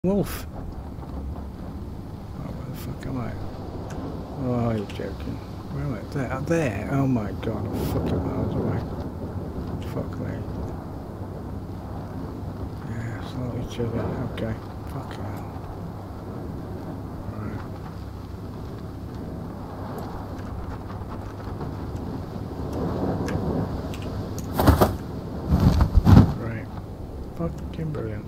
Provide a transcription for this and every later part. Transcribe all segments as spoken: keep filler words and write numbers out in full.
wolf. Oh, where the fuck am I? Oh, you're joking. Where am I? There, there. Oh my god, I'm fucking miles away. Fuck me. Yeah, slightly chilly. Okay. Fucking hell. Right. Right. Fucking brilliant.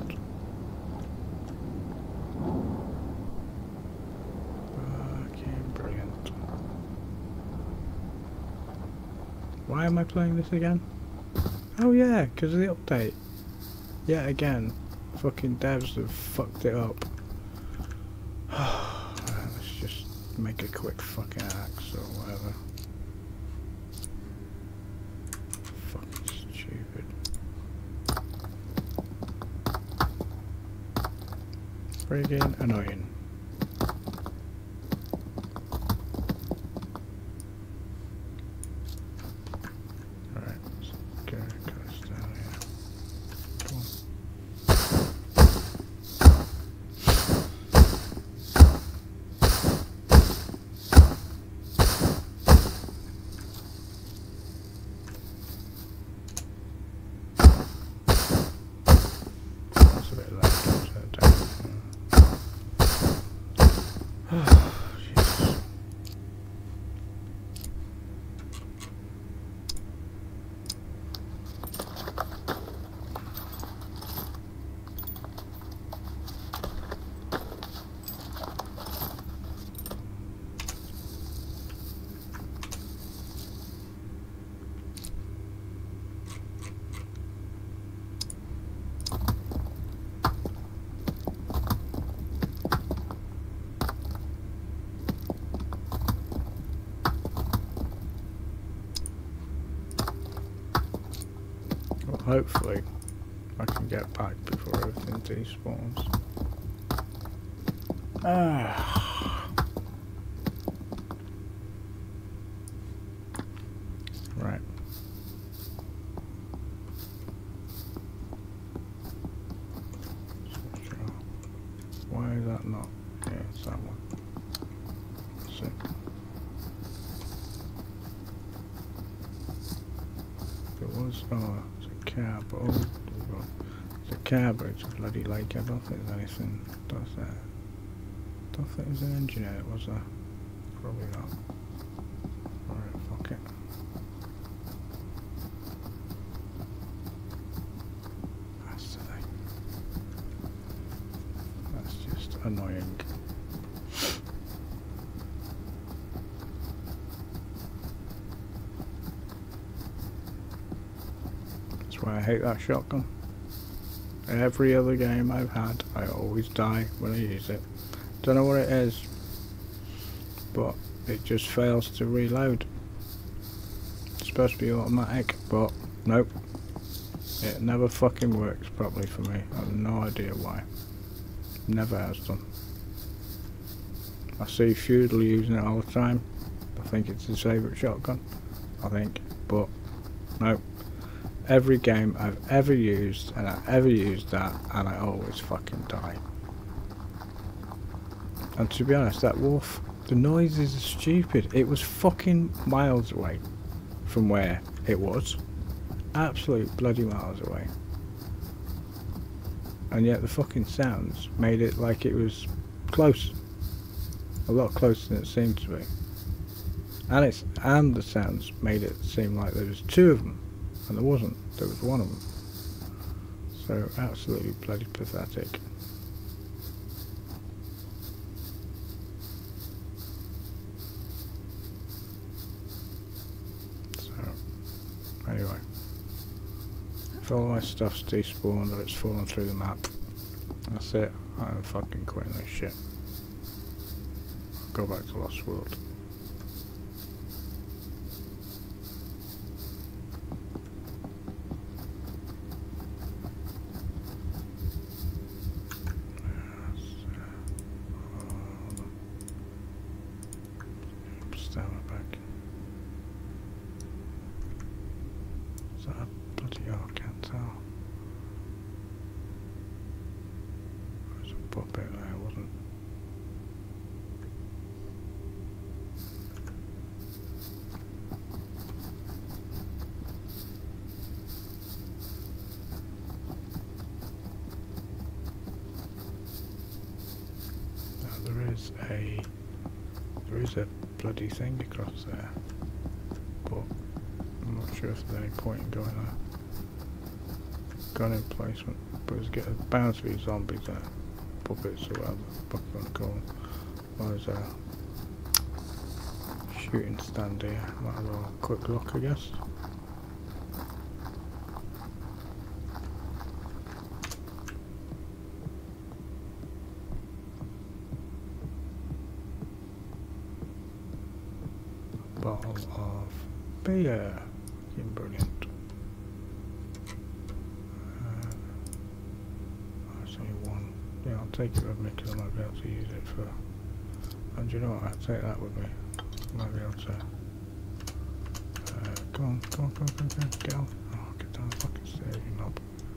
Why am I playing this again? Oh yeah, because of the update. Yet again, fucking devs have fucked it up. Right, let's just make a quick fucking axe or whatever. Fucking stupid. Friggin' annoying. Hopefully, I can get back before everything despawns. Ah. Right. Why is that not? Yeah, it's that one. That's it. There was. Oh. Cab, oh, it's a cab, but it's a bloody lake. I don't think there's anything does that. I don't think there's an engine in it, was there? Probably not. Alright, fuck it. That's the thing. That's just annoying. Why I hate that shotgun. Every other game I've had, I always die when I use it. Don't know what it is, but it just fails to reload. It's supposed to be automatic, but nope. It never fucking works properly for me. I have no idea why. Never has done. I see Feudal using it all the time. I think it's his favourite shotgun. I think, but nope. Every game I've ever used, and I ever used that, and I always fucking die. And to be honest, that wolf, the noises are stupid. It was fucking miles away from where it was. Absolute bloody miles away. And yet the fucking sounds made it like it was close. A lot closer than it seemed to be. And it's and the sounds made it seem like there was two of them. And there wasn't, there was one of them. So absolutely bloody pathetic. So, anyway. If all my stuff's despawned or it's fallen through the map, that's it. I'm fucking quitting this shit. Go back to Lost World. puppet there, wasn't. Now there is a there is a bloody thing across there, but I'm not sure if there's any point in going there. Gun emplacement, but it's getting bound to be zombies there, puppets or whatever the fuck you want to call them. Well, there's a shooting stand here. Might as well have a quick look, I guess. Bottle of beer. Fucking brilliant. Uh, oh, it's only one. Yeah, I'll take it with me because I might be able to use it for. And you know what? I'll take that with me. I might be able to. Uh, come on, come on, come on, come on, come on, get on. Oh, get down the fucking stairs, you knob.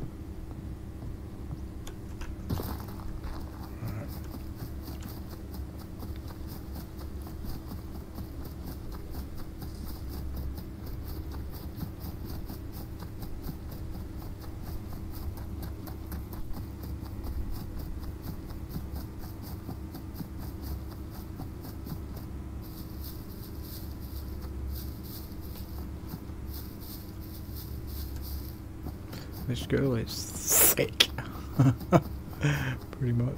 This girl is thick, pretty much.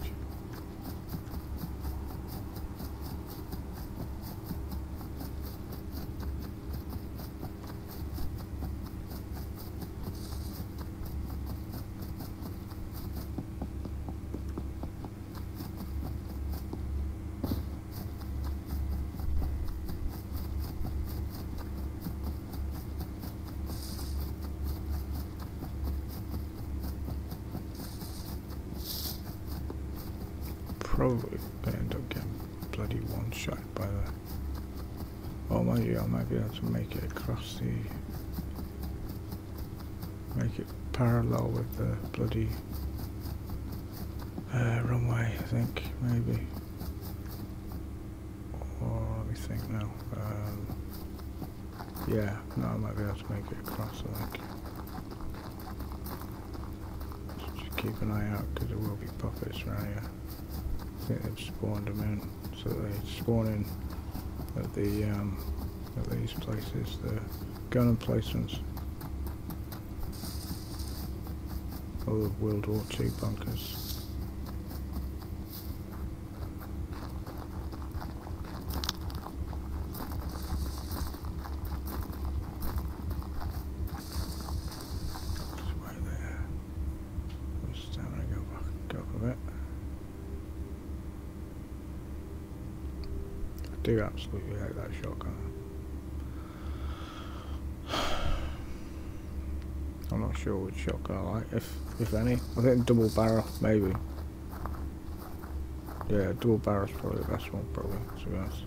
Probably gonna end up getting bloody one shot by the. Oh, maybe I might be able to make it across the. Make it parallel with the bloody uh, runway, I think, maybe. Or let me think now. Um, yeah, no, I might be able to make it across, I think. Just keep an eye out because there will be puppets around here. I think they've spawned them in, so they spawn in at the um, at these places, the gun emplacements, or the World War Two bunkers. It's right there. Just having to go back up a bit. I do absolutely hate that shotgun. I'm not sure which shotgun I like, if if any. I think double barrel, maybe. Yeah, double barrel's probably the best one, probably, to be honest.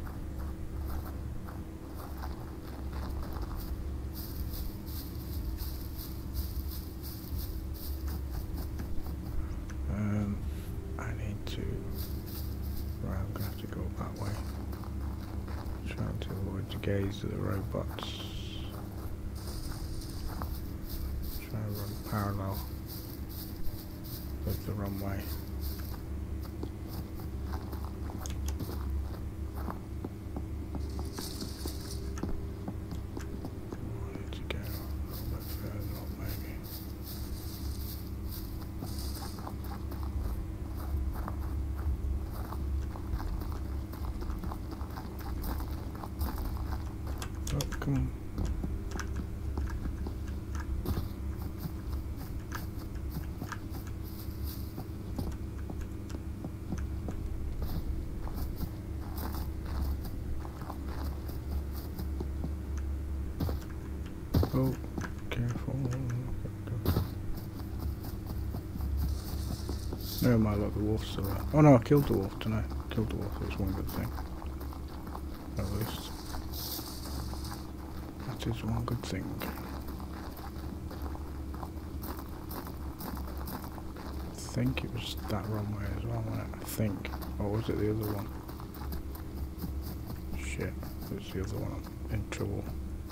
Um, I need to. Right, I'm gonna have to go that way. Trying to avoid the gaze of the robots. Trying to run parallel with the runway. I need to go a little bit further up, maybe. Oh, come on. Oh, careful. Never mind, look, the wolf's still there. Oh no, I killed the wolf tonight. Killed the wolf, that's one good thing. At least. That is one good thing. think it was that runway as well, wasn't it? I think. Or was it the other one? Shit, it was the other one. I'm in trouble.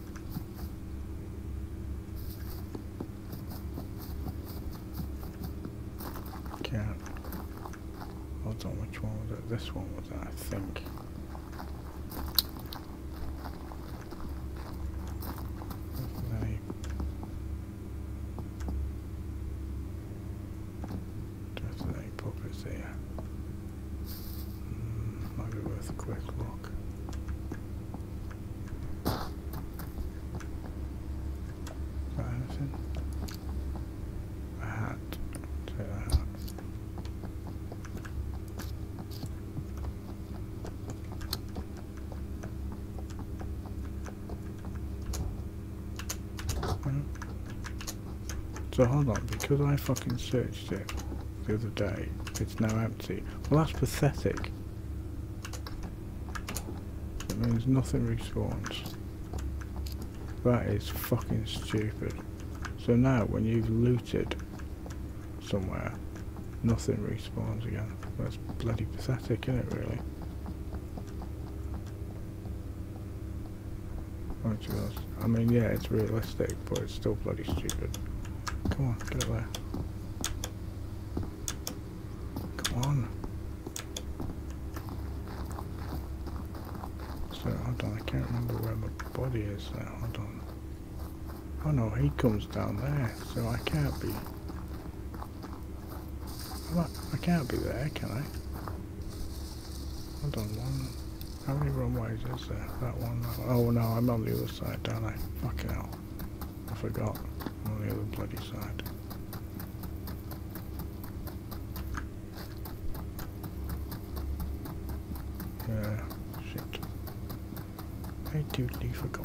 Can't. Hold on, which one was it? This one was it, I think. So hold on, because I fucking searched it the other day, it's now empty. Well, that's pathetic. It means nothing respawns. That is fucking stupid. So now, when you've looted somewhere, nothing respawns again. That's bloody pathetic, isn't it, really? I mean, yeah, it's realistic, but it's still bloody stupid. Come on, get up there. Come on. So, hold on, I can't remember where my body is now. Hold on. Oh no, he comes down there, so I can't be... I can't be there, can I? Hold on, one... How many runways is there? That one, that one. Oh no, I'm on the other side, don't I? Fucking hell. I forgot. I'm on the other bloody side. Yeah, shit. I totally forgot.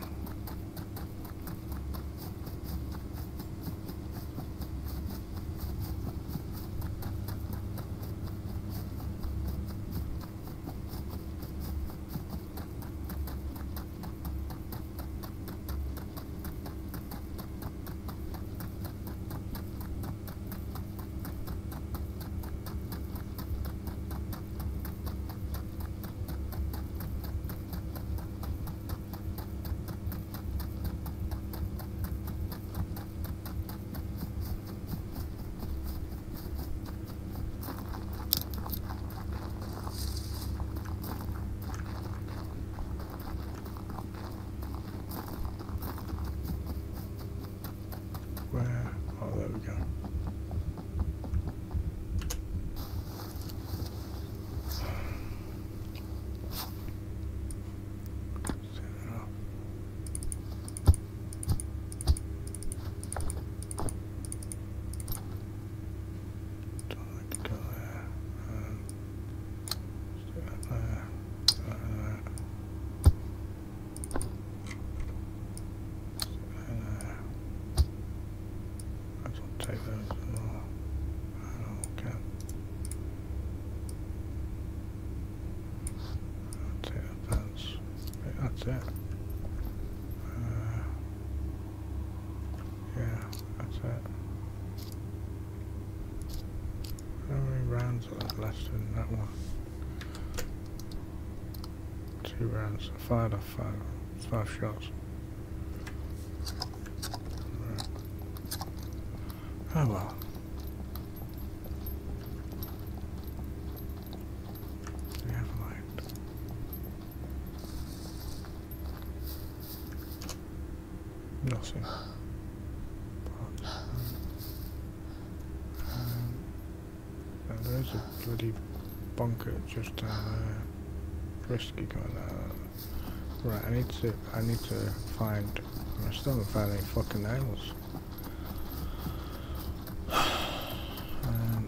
Where? Oh, there we go. That's it. Uh, yeah, that's it. How many rounds are there left in that one? Two rounds. I fired off five, five shots. Right. Oh well. Nothing. But, um, um, there is a bloody bunker just down there. Risky going there. Right, I need to. I need to find. I still haven't found any fucking nails. um,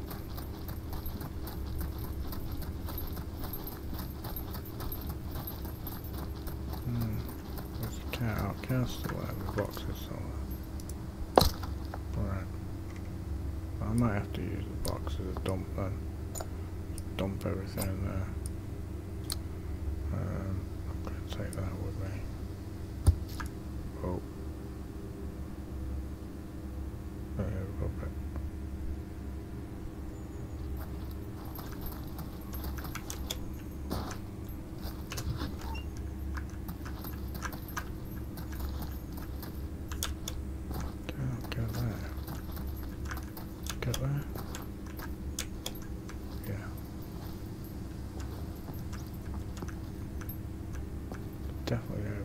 hmm. There's a cow. Cow's still there. The boxes somewhere. Alright. I might have to use the box as a dump then. Dump everything in there. Um, I'm going to take that with me. Oh. Yeah, rub it.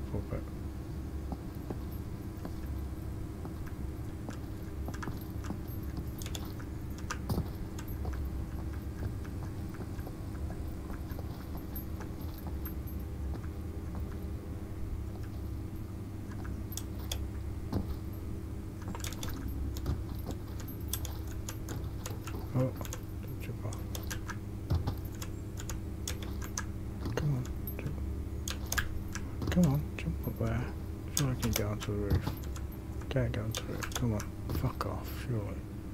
puppet. Oh, don't jump off. Come on, jump. Come on, jump up there. Sure I can get onto the roof. Can't get onto the roof. Come on, fuck off, surely.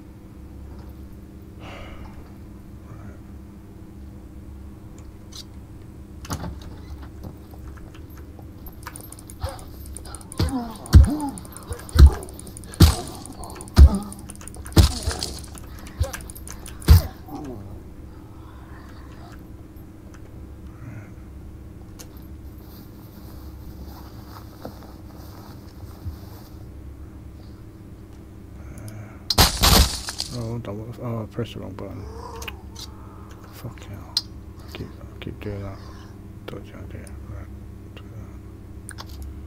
Oh, double. Oh, I pressed the wrong button. Fuck hell. I keep, I keep doing that. Dodgy idea. Right. Do that.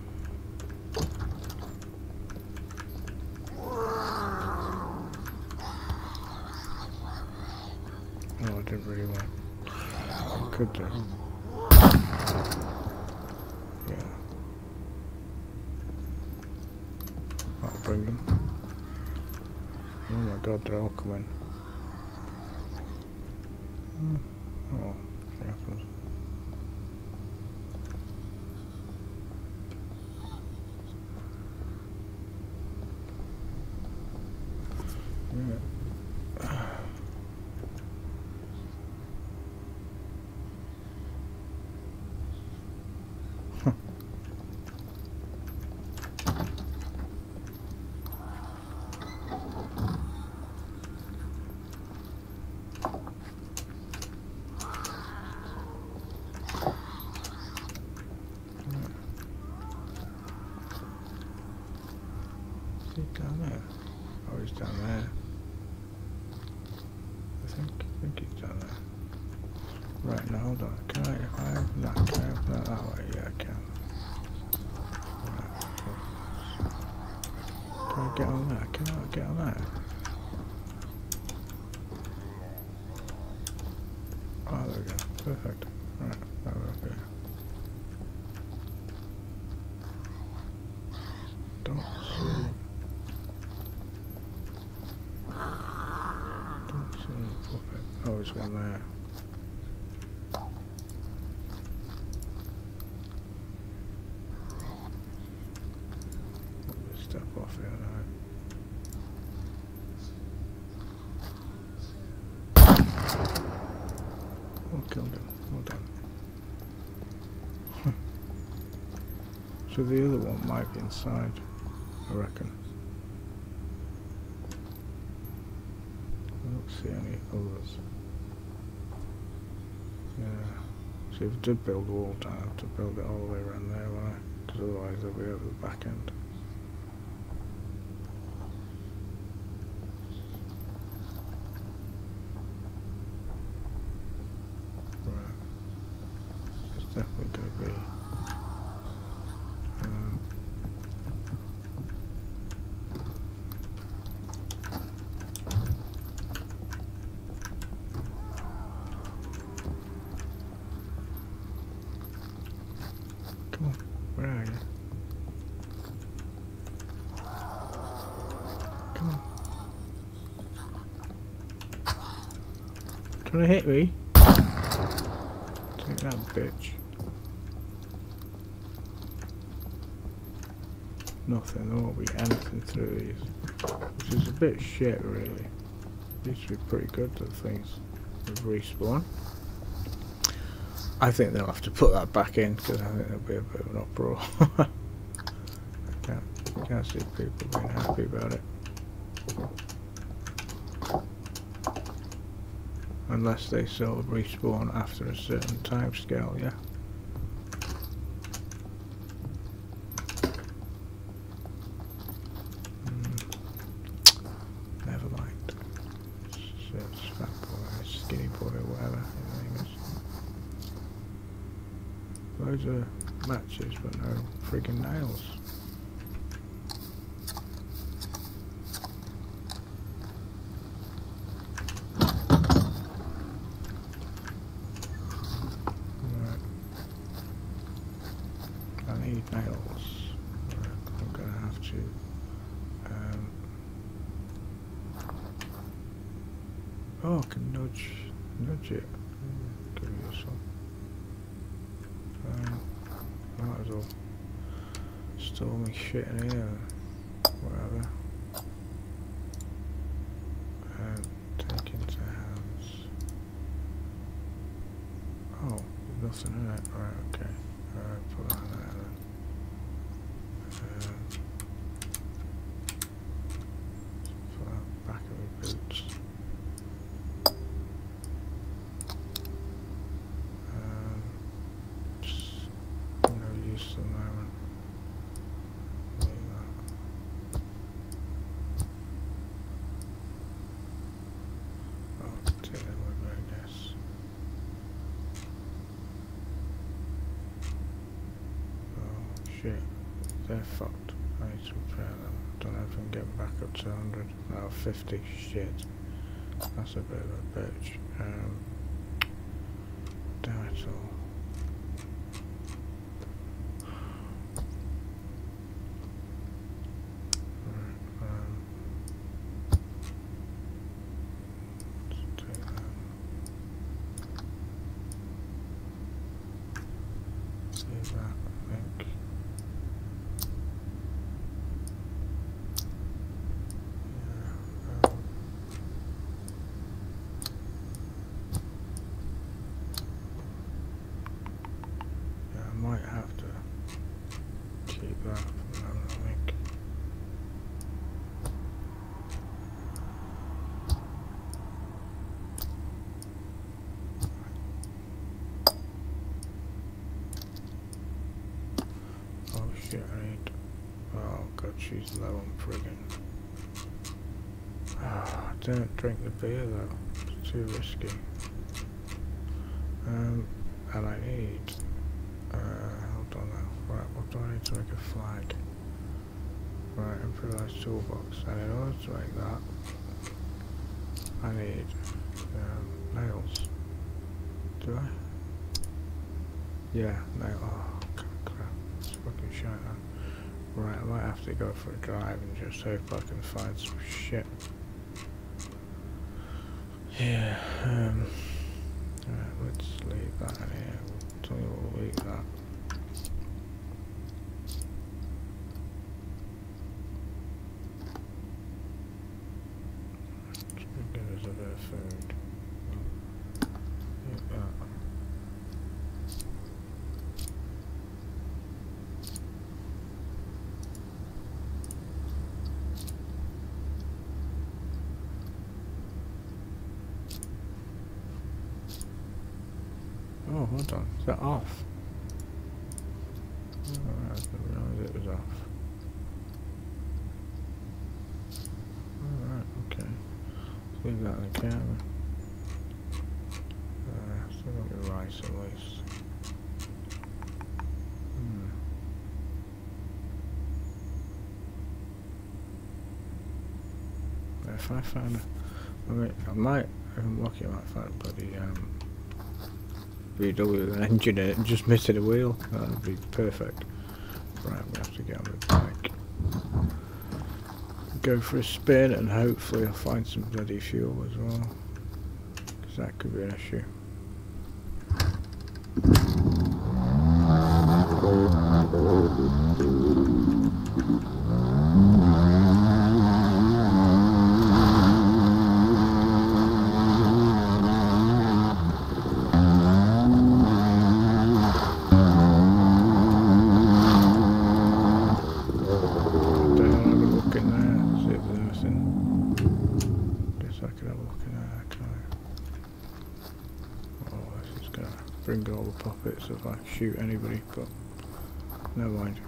Oh, I didn't really want. I could do. Yeah. I'll bring them. Oh my god, they're all coming. Hmm. Oh, what happens? Yeah. Down there. Oh, he's down there. I think, I think he's down there. Right, now hold on. Can I, if I open that, can I open that that way? Yeah, I can. Right, so. Can I get on there? Can I get on there? Oh, there we go. Perfect. Right, that we're okay. Don't see. Oh, there's one there. Step off here now. Oh, killed him. Well done. So the other one might be inside, I reckon. I don't see any others. Yeah. So if I did build a wall down, I have to build it all the way around there, won't I? Because otherwise they'll be over the back end. Right. It's definitely going to be. Um, Come on, where are you? Come on. Trying to hit me? Take that, bitch. Nothing, there won't be anything through these. Which is a bit shit, really. Used to be pretty good, the things with respawn. I think they'll have to put that back in because I think there'll be a bit of an uproar. I can't, I can't see people being happy about it. Unless they sort of respawn after a certain time scale, yeah. Mm. Never mind. It's, it's fat boy, skinny boy, or whatever his name is. Loads of matches, but no friggin' nails. Right. I need nails. Right. I'm gonna have to. Um, oh, I can nudge, nudge it. Give you some. Um, might as well store my shit in here, whatever. Um, take into hands. Oh, there's nothing in it. Right, okay. Alright, put that in there then. Um, put that back of my boots. Um, just no use at the moment. Leave that. Oh, take them with me, I guess. Oh shit, they're fucked. I need to repair them. Don't know if I can get them back up to one hundred. No, fifty. Shit. That's a bit of a bitch. Um, damn it all. Right, um, let's take that. Leave that, I think. Yeah, um, yeah, I might have to keep that for the moment, I think. Oh shit, I need. Oh god, she's low on friggin'. Ah, don't drink the beer though, it's too risky. Um, and I need. Uh, hold on now. Right, what do I need to make a flag? Right, improvised toolbox. And in order to make that, I need um, nails. Do I? Yeah, nail. Oh, crap. It's fucking shite now. Right, I might have to go for a drive and just hope I can find some shit. Yeah, um. Alright, let's leave that in here. We'll tell you what we'll leave that. Just gonna give us a bit of food. Eat that. Oh, hold on. Is that off? Oh, I didn't realise it was off. Alright, okay. Let's leave that in the camera. Uh, still got the rice at least. Hmm. If I find a, I mean, I might, if I'm lucky, I might find a bloody, um, V W with an engine in it and just missing a wheel. That would be perfect. Right, we have to get on the bike. Go for a spin and hopefully I'll find some bloody fuel as well. Because that could be an issue. Bring all the puppets if I shoot anybody, but never mind.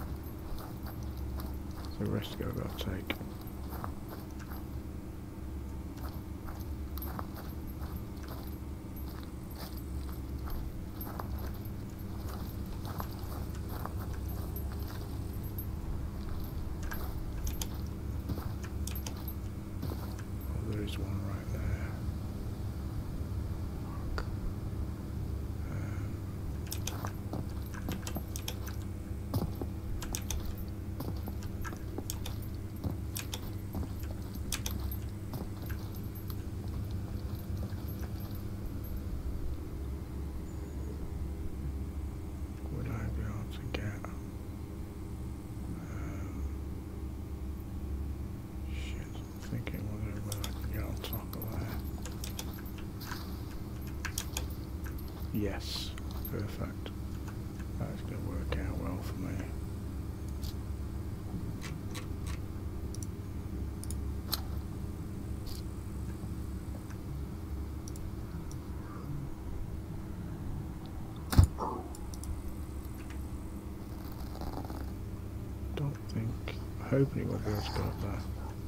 The risk I've got to take. Yes, perfect. That's going to work out well for me. Don't think, hoping he won't be able to go up there.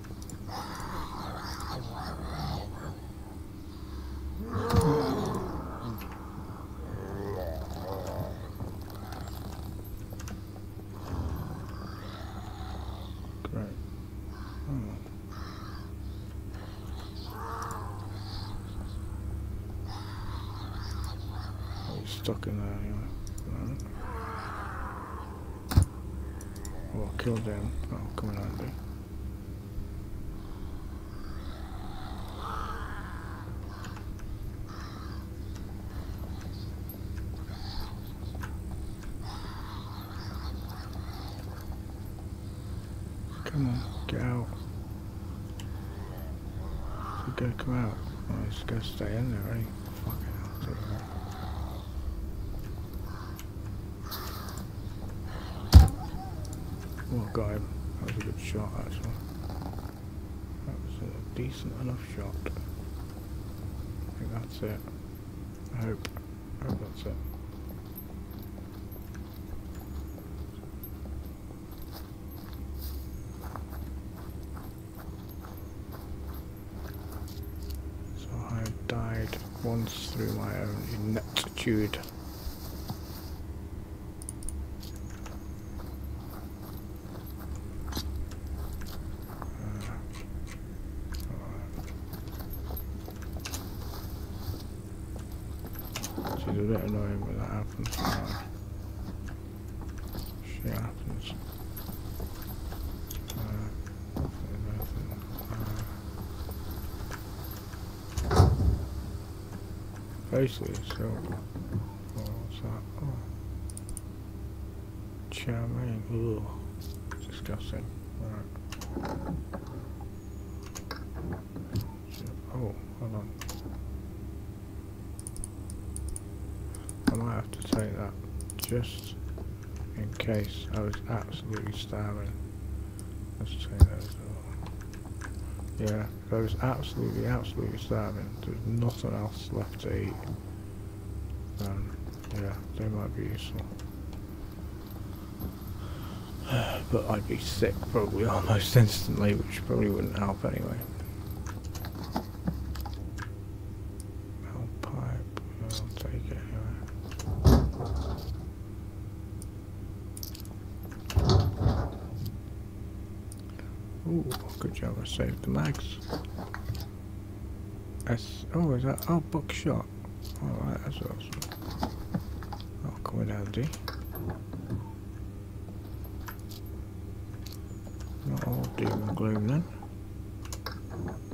Great. Oh. Oh, he's stuck in there anyway. Right. Oh, I killed him. Oh, come in handy. Come on, get out. He's gonna come out. Oh, he's gonna stay in there, ain't he? Fucking hell, take that. Oh, I got him. That was a good shot, actually. That was a decent enough shot. I think that's it. I hope. I hope that's it. Died once through my own ineptitude. Uh, She's a bit annoying when that happens. Uh, shit happens. Uh, Basically, so, oh, what's that? Oh. Chow mein, ugh, disgusting. Right. Oh, hold on. I might have to take that, just in case I was absolutely starving. Let's take that as well. Yeah, if I was absolutely, absolutely starving, there's nothing else left to eat, then yeah, they might be useful. But I'd be sick probably almost instantly, which probably wouldn't help anyway. Metal pipe, I'll take it anyway. Ooh, good job, I saved the mags. S oh, is that? Oh, buckshot. Alright, that's awesome. That'll come in handy. Not all doom and gloom then.